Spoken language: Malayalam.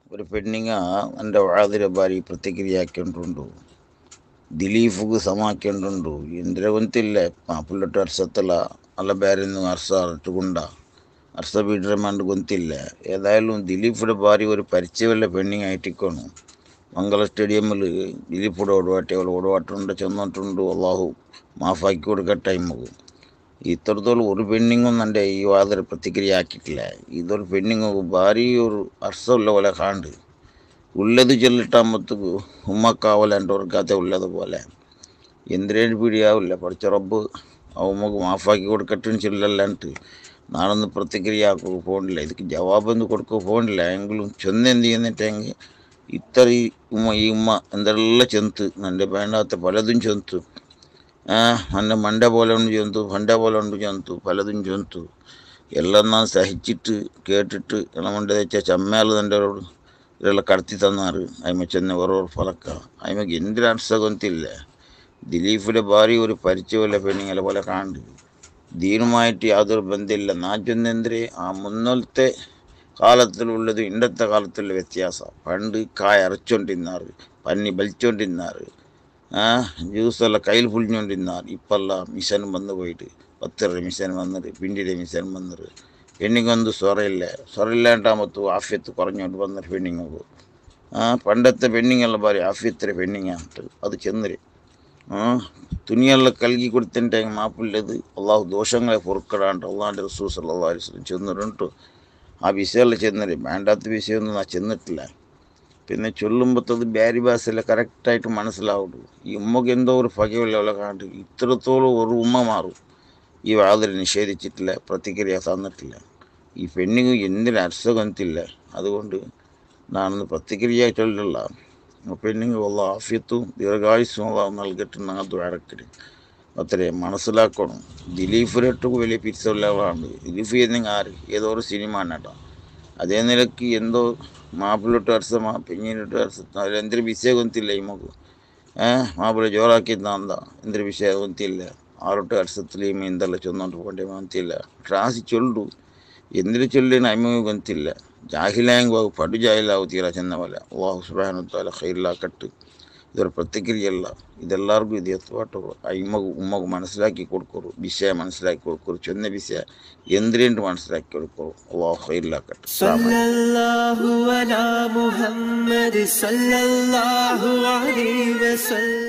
ഒരു പെണ്ണിങ്ങ എൻ്റെ വാതിര ಬಾರಿ ಪ್ರತಿಕ್ರಿಯೆ ಹಾಕ್ಕೊಂಡ್ರುಂಡು ದಿಲೀಫ್ಗೂ ಸಮ ಹಾಕ್ಕೊಂಡ್ರುಂಡು ಎಂದ್ರೆ ಗೊತ್ತಿಲ್ಲ ಪುಲ್ಲಟ್ಟು ಅರ್ಸತ್ತಲ್ಲ ಅಲ್ಲ ಬೇರೆ ಅರ್ಸ ಅರ್ಟುಕೊಂಡ ಅರ್ಸ ಬಿಡ್ರೆ ಮಂಡು ಗೊತ್ತಿಲ್ಲ ഏതായാലും ദിലീഫിയുടെ ഭാര്യ ഒരു പരിചയമുള്ള പെണ്ണിങ് ആയിട്ടിക്കോണു മംഗള സ്റ്റേഡിയമിൽ ദിലീഫിയുടെ ഓടുവാട്ടുണ്ട് ചെന്നിട്ടുണ്ട് അള്ളാഹു മാഫാക്കി കൊടുക്കാൻ ടൈമാകും ഇത്രത്തോളം ഒരു പെണ്ണിങ്ങൊന്നും എൻ്റെ ഈ വാതിൽ പ്രതിക്രിയ ആക്കിയിട്ടില്ല ഇതൊരു പെണ്ണിങ് ഭാരി ഒരു അർസമുള്ള പോലെ കാണ്ട് ഉള്ളത് ചൊല്ലിട്ടാകുമ്പോഴത്തേക്ക് ഉമ്മക്കാവല ഒരു കഥ ഉള്ളതുപോലെ എന്തിനേഴ് പിടിയാവില്ല പഠിച്ച റബ്ബ് ഉമ്മക്ക് മാഫാക്കി കൊടുക്കട്ടെന്ന് ചൊല്ലല്ലാണ്ട് നാളൊന്ന് പ്രതിക്രിയ ആക്കുക പോകണില്ല ಇದಕ್ಕೆ ജവാബൊന്നും കൊടുക്കുക പോകണില്ല എങ്കിലും ചെന്നെന്ത് ചെയ്യുന്നിട്ടെങ്കിൽ ഇത്ര ഈ ഉമ്മ എന്തെല്ലാം ചെന്ത് എൻ്റെ വേണ്ടാത്ത പലതും ചെന്തു ನನ್ನ ಮಂಡೆ പോലെ ഉണ്ട് ജന്തു ഫണ്ട പോലെ ഉണ്ട് ജന്തു പലതും ജന്തു എല്ലാം ഞാൻ സഹിച്ചിട്ട് കേട്ടിട്ട് നമ്മുടെ വെച്ചാൽ ചമ്മയാൽ എൻ്റെ ഇതെല്ലാം കടത്തി തന്നാറ് അതിമ ചെന്ന് ഓരോ ഫലക്ക അതിമക്ക് എന്തൊരു അർസകത്തില്ല ദിലീഫിൻ്റെ ഭാര്യ ഒരു പരിചയമില്ല പെണ്ണിങ്ങളെ പോലെ കാണ്ട് ദീനുമായിട്ട് യാതൊരു ബന്ധമില്ല ഞാൻ ചെന്നെന്തിരെ ആ മുന്നോലത്തെ കാലത്തിലുള്ളത് ഇന്നത്തെ കാലത്തുള്ള വ്യത്യാസം പണ്ട് കായ അരച്ചോണ്ടിരുന്നാറ് പന്നി ബലിച്ചോണ്ടിരുന്നാറ് ജ്യൂസെല്ലാം കയ്യിൽ പുളിഞ്ഞുകൊണ്ടിരുന്നാർ ഇപ്പെല്ലാം മിഷൻ വന്നു പോയിട്ട് 10 രൂപ മിഷൻ വന്നിട്ട് പിണ്ടിയുടെ മിഷൻ വന്നിട്ട് പെണ്ണിങ്ങൊന്നും സ്വറയില്ലാണ്ടാകുമ്പോൾ ആഫ്യത്ത് കുറഞ്ഞുകൊണ്ട് വന്നിട്ട് പെണ്ണിങ്ങ് പണ്ടത്തെ പെണ്ണിങ്ങെല്ലാം പറയും ആഫ്യത്തിലെ പെണ്ണിങ്ങാട്ട് അത് ചെന്നര് തുണിയെല്ലാം കൽകി കൊടുത്തിട്ടെങ്കിൽ മാപ്പില്ലത് അള്ളാഹു ദോഷങ്ങളെ പൊറുക്കടാണ്ട് അള്ളാഹിൻ്റെ റസൂൽ സല്ലല്ലാഹു അലൈഹി വസല്ലം ചെന്നിട്ടുണ്ട് ആ വിഷയമെല്ലാം ചെന്നര് വേണ്ടാത്ത വിഷയമൊന്നും ഞാൻ ചെന്നിട്ടില്ല പിന്നെ ചൊല്ലുമ്പോഴത്തത് ബാരി ഭാഷയിൽ കറക്റ്റായിട്ട് മനസ്സിലാവുള്ളൂ ഈ ഉമ്മക്ക് എന്തോ ഒരു പകയുള്ള കാണ്ട് ഇത്രത്തോളം ഒരു ഉമ്മ മാറും ഈ വാതിൽ നിഷേധിച്ചിട്ടില്ല പ്രതിക്രിയ തന്നിട്ടില്ല ഈ പെണ്ണിങ് എന്തിനും അർസകത്തില്ല അതുകൊണ്ട് നാനൊന്ന് പ്രതിക്രിയ ചൊല്ലുള്ള പെണ്ണിങ് ഉള്ള ആഫ്യത്തും ദീർഘായുസ്സും നൽകട്ടെ ഞങ്ങൾ ദ്വാരക്കര് അത്രേ മനസ്സിലാക്കണം ദിലീഫിനൊട്ടും വലിയ പിരിച്ചുള്ളവളാണ് ദിലീഫ് ചെയ്യുന്നെങ്കിൽ ആര് ഏതോ ഒരു സിനിമ കേട്ടോ അതേ നിലയ്ക്ക് എന്തോ മാപ്പിളൊട്ട് അർസമാ പിന്നീട്ട് അർസം അതിലെന്തൊരു വിഷയം ಗೊತ್ತಿಲ್ಲ ഇമ്മക്ക് മാപ്പിള ജോറാക്കിದ್ದ ಅಂದ എന്തൊരു വിഷയം ಗೊತ್ತಿಲ್ಲ ആറൊട്ട് അർസത്തിൽ ഈ എന്തെല്ലാം ചൊന്നോണ്ട് പോകണ്ടേ ಗೊತ್ತಿಲ್ಲ ರಾಸಿ ಚೊಲ್ಲು എന്തിനു ചൊല്ലിന് അമ്മക്ക് ಗೊತ್ತಿಲ್ಲ ജാഹിലായെങ്കിൽ പടു ജാഹിലാവും തീരാ ചെന്ന പോലെ അല്ലാഹു സുബ്ഹാനഹു വ തആല ഖൈറിലാക്കട്ടെ ഇതൊരു പ്രതിക്രിയല്ല ഇതെല്ലാവർക്കും ഇത് എത്തുപാട്ടോ അമ്മക്ക് ഉമ്മക്ക് മനസ്സിലാക്കി കൊടുക്കൂ വിഷയം മനസ്സിലാക്കി കൊടുക്കൂ ചെന്ന വിഷയം എന്തിനു മനസ്സിലാക്കി കൊടുക്കൂ അല്ലാഹു ഖൈറിലാക്കട്ടെ സല്ലല്ലാഹു അലാ മുഹമ്മദ് സല്ലല്ലാഹു അലൈഹി വസല്ലം